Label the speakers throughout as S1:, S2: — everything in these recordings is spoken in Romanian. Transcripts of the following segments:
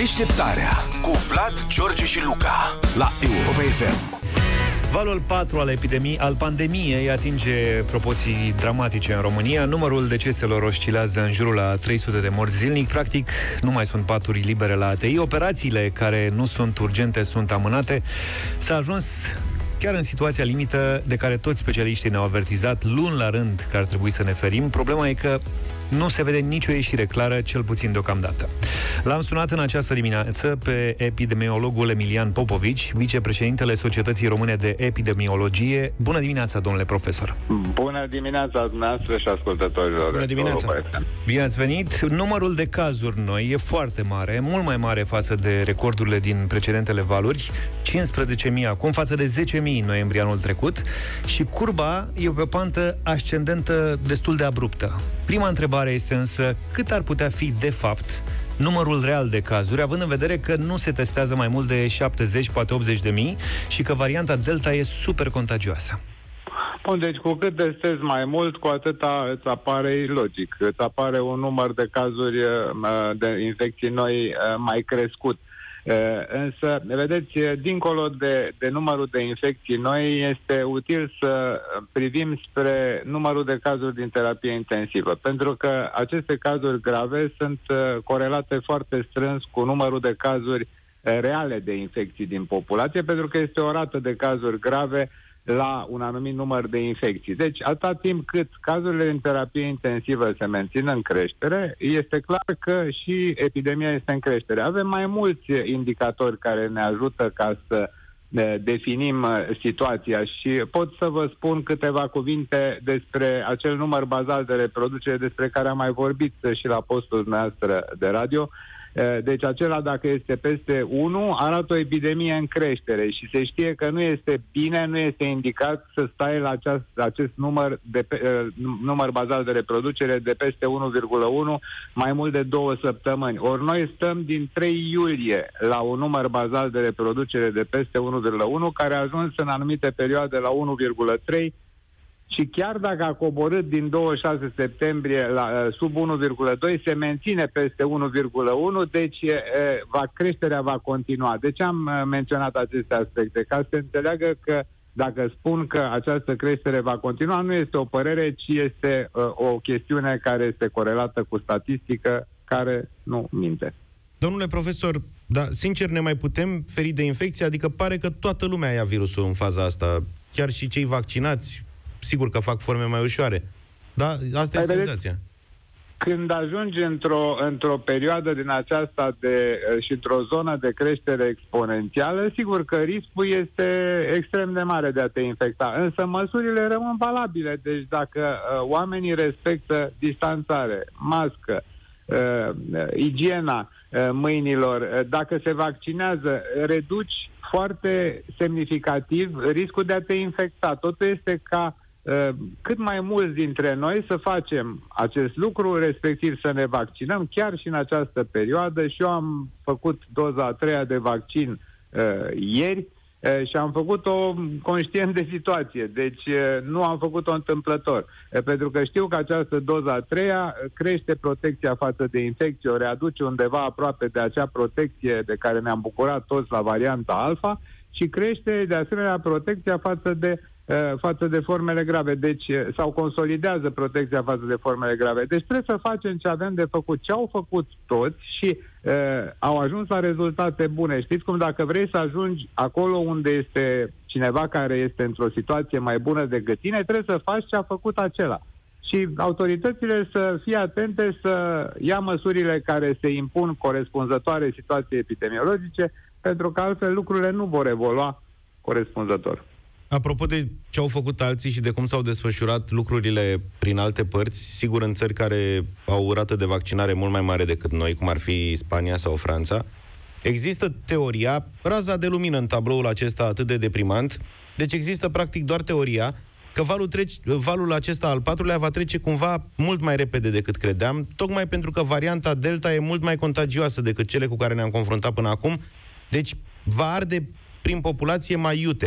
S1: Deșteptarea cu Vlad, George și Luca la Europa FM.
S2: Valul 4 al pandemiei atinge proporții dramatice în România. Numărul deceselor oscilează în jurul la 300 de morți zilnic. Practic, nu mai sunt paturi libere la ATI. Operațiile care nu sunt urgente sunt amânate. S-a ajuns chiar în situația limită de care toți specialiștii ne-au avertizat luni la rând că ar trebui să ne ferim. Problema e că nu se vede nicio ieșire clară, cel puțin deocamdată. L-am sunat în această dimineață pe epidemiologul Emilian Popovici, vicepreședintele Societății Române de Epidemiologie. Bună dimineața, domnule profesor!
S3: Bună dimineața dumneavoastră și ascultătorilor!
S2: Bună dimineața! Bine ați venit! Numărul de cazuri noi e foarte mare, mult mai mare față de recordurile din precedentele valuri, 15.000 acum, față de 10.000 în noiembrie anul trecut, și curba e pe o pantă ascendentă destul de abruptă. Prima întrebare este însă, cât ar putea fi, de fapt, numărul real de cazuri, având în vedere că nu se testează mai mult de 70, poate 80.000 și că varianta Delta e super contagioasă?
S3: Bun, deci cu cât testezi mai mult, cu atâta îți apare logic. Îți apare un număr de cazuri de infecții noi mai crescut. Însă, vedeți, dincolo de numărul de infecții noi, este util să privim spre numărul de cazuri din terapie intensivă, pentru că aceste cazuri grave sunt corelate foarte strâns cu numărul de cazuri reale de infecții din populație, pentru că este o rată de cazuri grave la un anumit număr de infecții. Deci, atâta timp cât cazurile în terapie intensivă se mențin în creștere, este clar că și epidemia este în creștere. Avem mai mulți indicatori care ne ajută ca să definim situația și pot să vă spun câteva cuvinte despre acel număr bazal de reproducere despre care am mai vorbit și la postul dumneavoastră de radio. Deci acela, dacă este peste 1, arată o epidemie în creștere și se știe că nu este bine, nu este indicat să stai la acest număr bazal de reproducere de peste 1,1 mai mult de 2 săptămâni. Ori noi stăm din 3 iulie la un număr bazal de reproducere de peste 1,1, care a ajuns în anumite perioade la 1,3, și chiar dacă a coborât din 26 septembrie la sub 1,2, se menține peste 1,1, deci creșterea va continua. De ce am menționat aceste aspecte? Ca să se înțeleagă că dacă spun că această creștere va continua, nu este o părere, ci este o chestiune care este corelată cu statistică, care nu minte.
S4: Domnule profesor, dar sincer ne mai putem feri de infecție? Adică pare că toată lumea ia virusul în faza asta, chiar și cei vaccinați. Sigur că fac forme mai ușoare, dar asta e senzația.
S3: Când ajungi într-o perioadă din aceasta și într-o zonă de creștere exponențială, sigur că riscul este extrem de mare de a te infecta, însă măsurile rămân valabile. Deci dacă oamenii respectă distanțare, mască, igiena mâinilor, dacă se vaccinează, reduci foarte semnificativ riscul de a te infecta. Totul este ca cât mai mulți dintre noi să facem acest lucru, respectiv să ne vaccinăm chiar și în această perioadă. Și eu am făcut doza a 3-a de vaccin ieri și am făcut-o conștient de situație, deci nu am făcut-o întâmplător, pentru că știu că această doză a 3-a crește protecția față de infecție, o readuce undeva aproape de acea protecție de care ne-am bucurat toți la varianta alfa și crește de asemenea protecția față de formele grave, deci sau consolidează protecția față de formele grave. Deci trebuie să facem ce avem de făcut, ce au făcut toți și au ajuns la rezultate bune. Știți cum, dacă vrei să ajungi acolo unde este cineva care este într-o situație mai bună decât tine, trebuie să faci ce a făcut acela. Și autoritățile să fie atente să ia măsurile care se impun corespunzătoare situației epidemiologice, pentru că altfel lucrurile nu vor evolua corespunzător.
S4: Apropo de ce au făcut alții și de cum s-au desfășurat lucrurile prin alte părți, sigur în țări care au o rată de vaccinare mult mai mare decât noi, cum ar fi Spania sau Franța, există teoria, raza de lumină în tabloul acesta atât de deprimant, deci există practic doar teoria că valul acesta al 4-lea va trece cumva mult mai repede decât credeam, tocmai pentru că varianta Delta e mult mai contagioasă decât cele cu care ne-am confruntat până acum, deci va arde prin populație mai iute.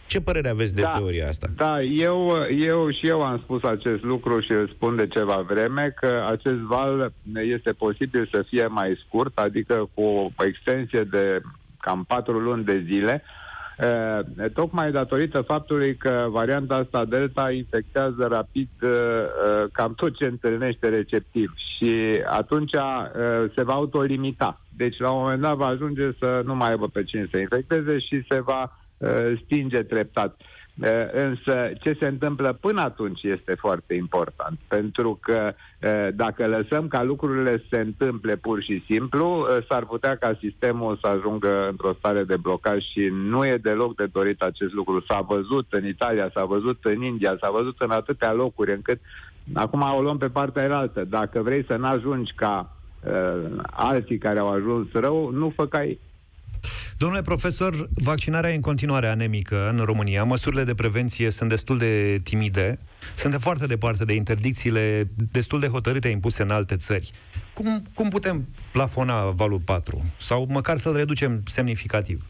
S4: Ce părere aveți de teoria asta?
S3: Da, eu am spus acest lucru și îl spun de ceva vreme, că acest val este posibil să fie mai scurt, adică cu o extensie de cam 4 luni de zile, tocmai datorită faptului că varianta asta Delta infectează rapid cam tot ce întâlnește receptiv și atunci se va autolimita. Deci la un moment dat va ajunge să nu mai aibă pe cine să infecteze și se va stinge treptat. Însă ce se întâmplă până atunci este foarte important, pentru că dacă lăsăm ca lucrurile să se întâmple pur și simplu, s-ar putea ca sistemul să ajungă într-o stare de blocaj și nu e deloc de dorit acest lucru. S-a văzut în Italia, s-a văzut în India, s-a văzut în atâtea locuri, încât acum o luăm pe partea elaltă. Dacă vrei să n-ajungi ca alții care au ajuns rău, nu fă ca ei.
S2: Domnule profesor, vaccinarea e în continuare anemică în România. Măsurile de prevenție sunt destul de timide. Suntem foarte departe de interdicțiile destul de hotărâte impuse în alte țări. Cum putem plafona valul 4? Sau măcar să-l reducem semnificativ?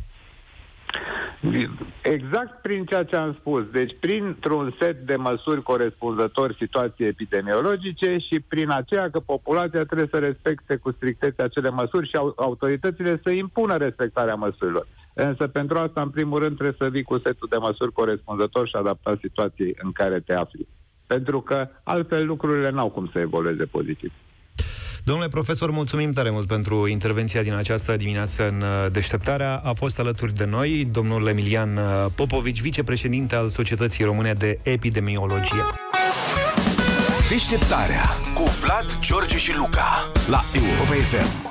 S3: Exact prin ceea ce am spus. Deci printr-un set de măsuri corespunzător situației epidemiologice și prin aceea că populația trebuie să respecte cu strictețe acele măsuri și autoritățile să impună respectarea măsurilor. Însă pentru asta, în primul rând, trebuie să vii cu setul de măsuri corespunzător și adaptat situației în care te afli. Pentru că altfel lucrurile n-au cum să evolueze pozitiv.
S2: Domnule profesor, mulțumim tare mult pentru intervenția din această dimineață în Deșteptarea. A fost alături de noi domnul Emilian Popovici, vicepreședinte al Societății Române de Epidemiologie.
S1: Deșteptarea cu Vlad, George și Luca la Europa FM.